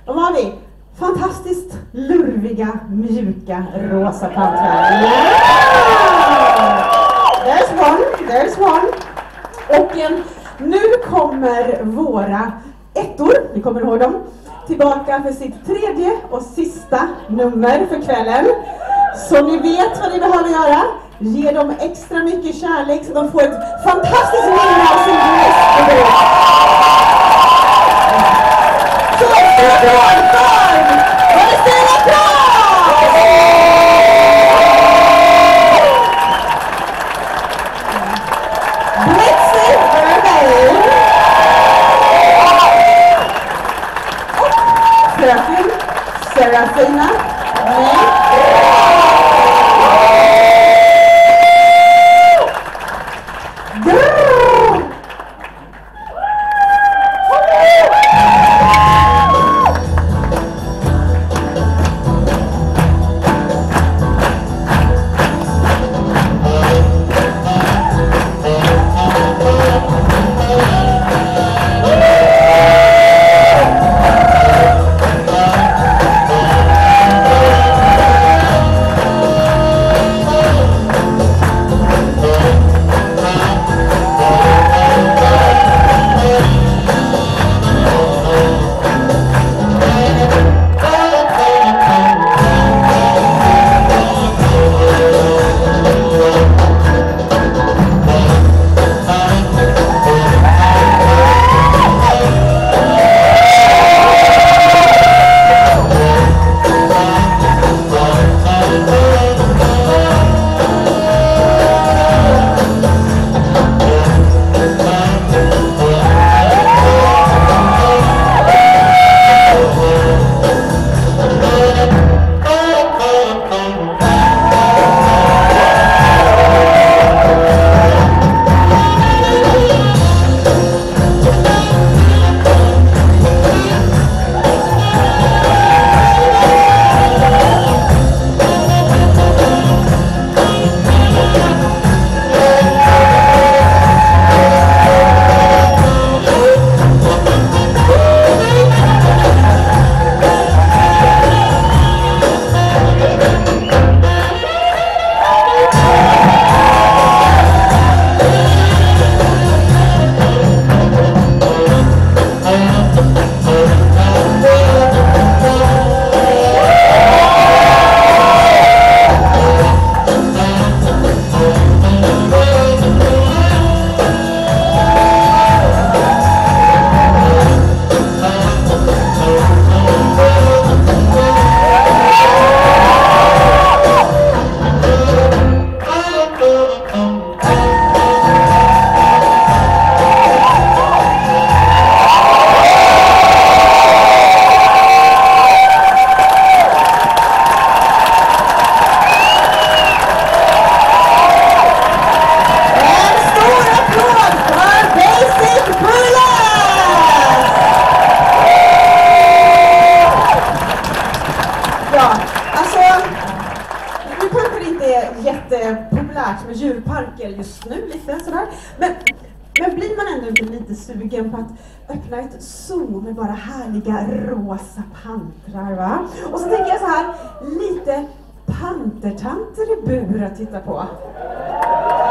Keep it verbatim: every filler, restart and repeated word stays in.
Då har vi fantastiskt lurviga, mjuka rosa pantrar. Yeah! There's one, there's one. Och eh, nu kommer våra ettor, ni kommer ihåg dem, tillbaka för sitt tredje och sista nummer för kvällen. Så ni vet vad ni behöver göra. Ge dem extra mycket kärlek så de får ett fantastiskt minne av sin nästa bok. Så stort applåd för Valentina Kraus! Blixie Vermeil och fröken Serafina May. Med djurparker just nu lite sådär. Men, men blir man ändå inte lite sugen på att öppna ett zoo med bara härliga rosa pantrar, va? Och så tänker jag så här, lite pantertanter i bur att titta på.